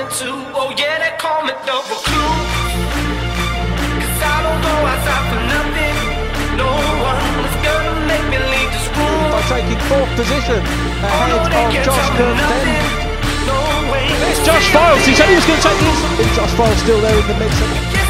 too. Oh yeah, they call me the recluse. 'Cause I don't go outside for nothing. No one is gonna make me leave this room. By taking 4th position ahead of Josh Kirkden. No way. There's Josh Files, he said he was going to take this. Josh Files still there in the mix.